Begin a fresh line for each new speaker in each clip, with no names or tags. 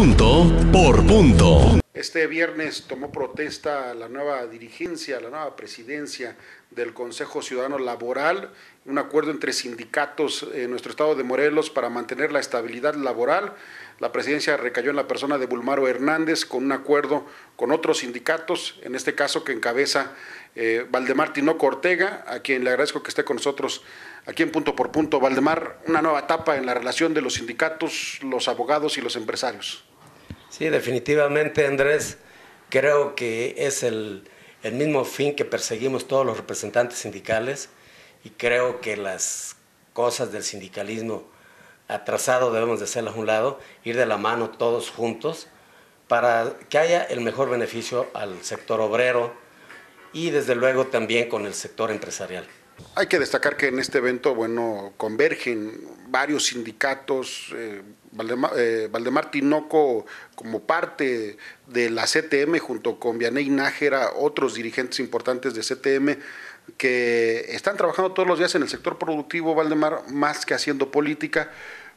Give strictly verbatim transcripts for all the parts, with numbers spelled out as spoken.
Punto por punto.
Este viernes tomó protesta la nueva dirigencia, la nueva presidencia del Consejo Ciudadano Laboral, un acuerdo entre sindicatos en nuestro estado de Morelos para mantener la estabilidad laboral. La presidencia recayó en la persona de Bulmaro Hernández con un acuerdo con otros sindicatos, en este caso que encabeza eh, Valdemar Tinoco Ortega, a quien le agradezco que esté con nosotros aquí en Punto por Punto. Valdemar, una nueva etapa en la relación de los sindicatos, los abogados y los empresarios.
Sí, definitivamente, Andrés, creo que es el, el mismo fin que perseguimos todos los representantes sindicales y creo que las cosas del sindicalismo atrasado debemos de hacerlas a un lado, ir de la mano todos juntos para que haya el mejor beneficio al sector obrero y desde luego también con el sector empresarial.
Hay que destacar que en este evento, bueno, convergen varios sindicatos, eh, Valdemar, eh, Valdemar Tinoco como parte de la C T M junto con Vianey Nájera, otros dirigentes importantes de C T M que están trabajando todos los días en el sector productivo, Valdemar, más que haciendo política.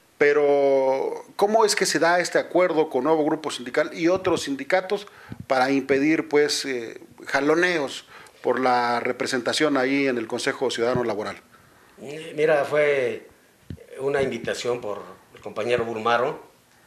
Pero, ¿cómo es que se da este acuerdo con Nuevo Grupo Sindical y otros sindicatos para impedir, pues, eh, jaloneos por la representación ahí en el Consejo Ciudadano Laboral?
Mira, fue una invitación por el compañero Bulmaro,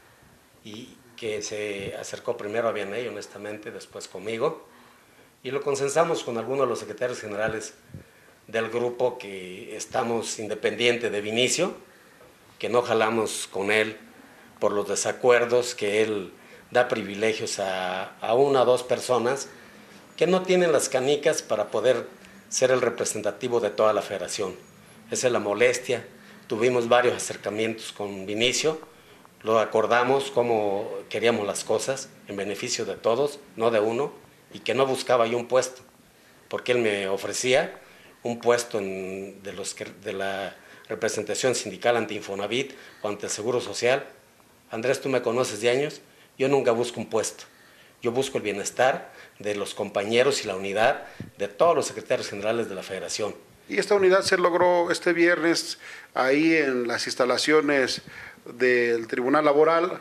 y que se acercó primero a Vianey, honestamente, después conmigo, y lo consensamos con algunos de los secretarios generales del grupo que estamos independientes de Vinicio, que no jalamos con él por los desacuerdos, que él da privilegios a, a una o dos personas que no tienen las canicas para poder ser el representativo de toda la federación. Esa es la molestia. Tuvimos varios acercamientos con Vinicio, lo acordamos cómo queríamos las cosas en beneficio de todos, no de uno, y que no buscaba yo un puesto, porque él me ofrecía un puesto en, de, los que, de la representación sindical ante Infonavit o ante el Seguro Social. Andrés, tú me conoces de años, yo nunca busco un puesto. Yo busco el bienestar de los compañeros y la unidad de todos los secretarios generales de la federación.
Y esta unidad se logró este viernes ahí en las instalaciones del Tribunal Laboral,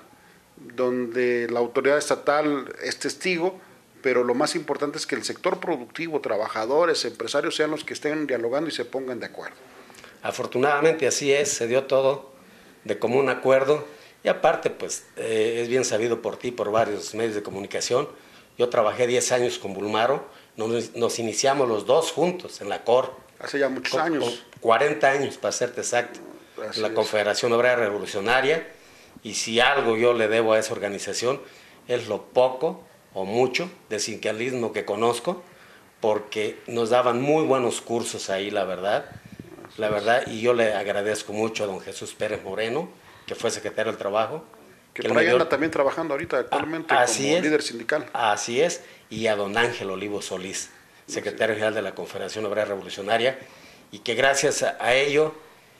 donde la autoridad estatal es testigo, pero lo más importante es que el sector productivo, trabajadores, empresarios sean los que estén dialogando y se pongan de acuerdo.
Afortunadamente así es, se dio todo de común acuerdo. Y aparte, pues, eh, es bien sabido por ti, por varios medios de comunicación. Yo trabajé diez años con Bulmaro, nos, nos iniciamos los dos juntos en la C O R.
Hace ya muchos
con,
años.
Con cuarenta años, para serte exacto,
Así
en la
es.
Confederación Obrera Revolucionaria. Y si algo yo le debo a esa organización, es lo poco o mucho de sindicalismo que conozco, porque nos daban muy buenos cursos ahí, la verdad. La verdad, y yo le agradezco mucho a don Jesús Pérez Moreno, que fue secretario del Trabajo.
Que,
que
por ahí
dio...
anda también trabajando ahorita actualmente
a,
como
es,
líder sindical.
Así es, y a don Ángel Olivo Solís, secretario general de la Confederación Obrera Revolucionaria, y que gracias a, a ello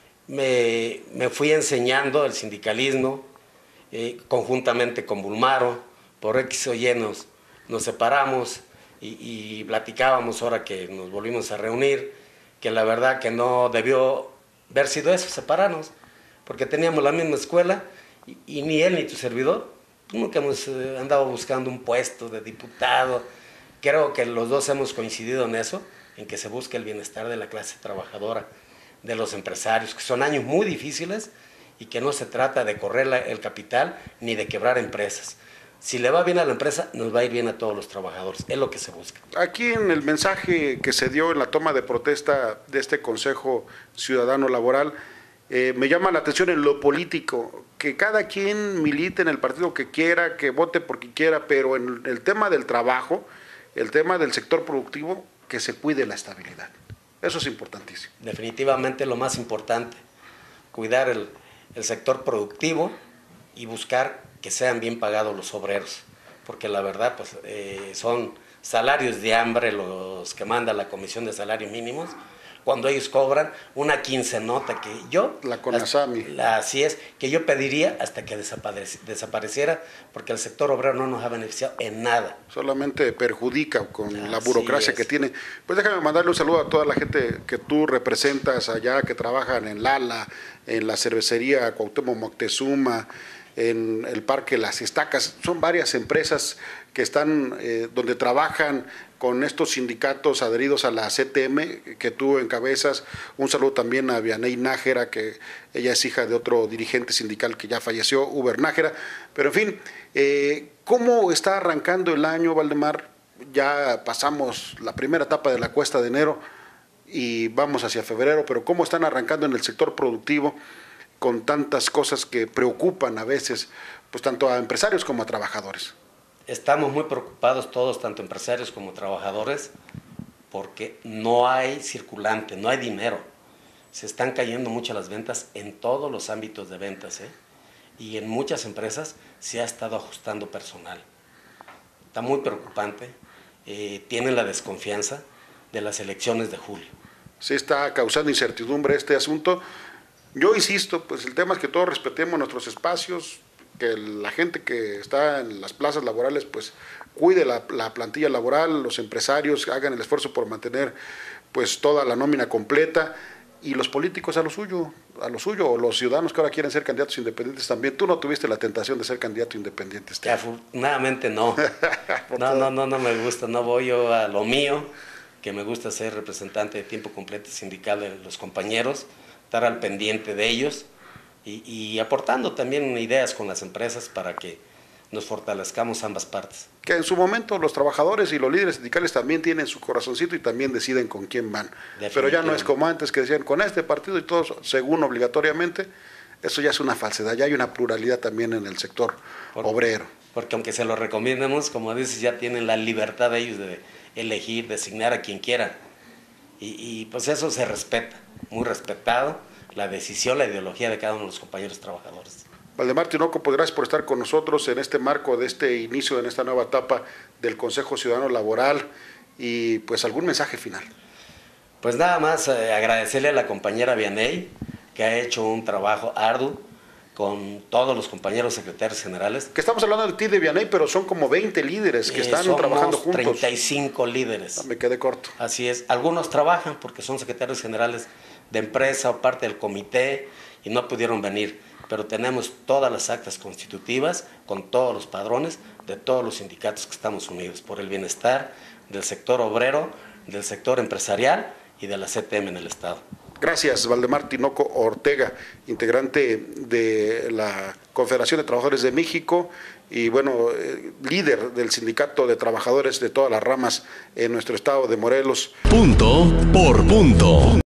me, me fui enseñando el sindicalismo, eh, conjuntamente con Bulmaro. Por X o Y nos, nos separamos y, y platicábamos ahora que nos volvimos a reunir, que la verdad que no debió haber sido eso, separarnos, porque teníamos la misma escuela y, y ni él ni tu servidor nunca hemos eh, andado buscando un puesto de diputado. Creo que los dos hemos coincidido en eso, en que se busque el bienestar de la clase trabajadora, de los empresarios, que son años muy difíciles y que no se trata de correr la, el capital ni de quebrar empresas. Si le va bien a la empresa, nos va a ir bien a todos los trabajadores, es lo que se busca.
Aquí en el mensaje que se dio en la toma de protesta de este Consejo Ciudadano Laboral, eh, me llama la atención en lo político, que cada quien milite en el partido que quiera, que vote por quien quiera, pero en el tema del trabajo, el tema del sector productivo, que se cuide la estabilidad. Eso es importantísimo.
Definitivamente lo más importante, cuidar el, el sector productivo y buscar que sean bien pagados los obreros, porque la verdad pues eh, son salarios de hambre los que manda la Comisión de Salarios Mínimos, cuando ellos cobran una quincenota que yo,
la CONASAMI,
la, así es, que yo pediría hasta que desapareci desapareciera, porque el sector obrero no nos ha beneficiado en nada.
Solamente perjudica con
Así
la burocracia
es.
que tiene. Pues déjame mandarle un saludo a toda la gente que tú representas allá, que trabajan en Lala, en la cervecería Cuauhtémoc Moctezuma, en el Parque Las Estacas. Son varias empresas que están, eh, donde trabajan con estos sindicatos adheridos a la C T M que tú encabezas. Un saludo también a Vianey Nájera, que ella es hija de otro dirigente sindical que ya falleció, Uber Nájera. Pero en fin, eh, ¿cómo está arrancando el año, Valdemar? Ya pasamos la primera etapa de la cuesta de enero y vamos hacia febrero, pero ¿cómo están arrancando en el sector productivo con tantas cosas que preocupan a veces, pues tanto a empresarios como a trabajadores?
Estamos muy preocupados todos, tanto empresarios como trabajadores, porque no hay circulante, no hay dinero. Se están cayendo mucho las ventas en todos los ámbitos de ventas, ¿eh? Y en muchas empresas se ha estado ajustando personal. Está muy preocupante. Eh, tienen la desconfianza de las elecciones de julio.
Sí está causando incertidumbre este asunto. Yo insisto, pues el tema es que todos respetemos nuestros espacios, que la gente que está en las plazas laborales pues cuide la, la plantilla laboral, los empresarios hagan el esfuerzo por mantener pues toda la nómina completa, y los políticos a lo suyo, a lo suyo, o los ciudadanos que ahora quieren ser candidatos independientes también. Tú no tuviste la tentación de ser candidato independiente, Esteban.
Afortunadamente no. no, no, no, no me gusta, no voy yo a lo mío, que me gusta ser representante de tiempo completo sindical de los compañeros, estar al pendiente de ellos y, y aportando también ideas con las empresas para que nos fortalezcamos ambas partes.
Que en su momento los trabajadores y los líderes sindicales también tienen su corazoncito y también deciden con quién van. Pero ya no es como antes, que decían con este partido y todos según obligatoriamente. Eso ya es una falsedad, ya hay una pluralidad también en el sector Por, obrero.
Porque aunque se lo recomendemos, como dices, ya tienen la libertad de ellos de elegir, designar a quien quieran. Y, y pues eso se respeta, muy respetado, la decisión, la ideología de cada uno de los compañeros trabajadores.
Valdemar Tinoco, pues gracias por estar con nosotros en este marco de este inicio, en esta nueva etapa del Consejo Ciudadano Laboral, y pues algún mensaje final.
Pues nada más eh, agradecerle a la compañera Vianey, que ha hecho un trabajo arduo con todos los compañeros secretarios generales.
Que estamos hablando de ti de Vianey, pero son como veinte líderes que eh, están
somos
trabajando juntos.
treinta y cinco líderes.
No, me quedé corto.
Así es. Algunos trabajan porque son secretarios generales de empresa o parte del comité y no pudieron venir. Pero tenemos todas las actas constitutivas con todos los padrones de todos los sindicatos que estamos unidos por el bienestar del sector obrero, del sector empresarial y de la C T M en el Estado.
Gracias, Valdemar Tinoco Ortega, integrante de la Confederación de Trabajadores de México y bueno, eh, líder del Sindicato de Trabajadores de todas las ramas en nuestro estado de Morelos.
Punto por punto.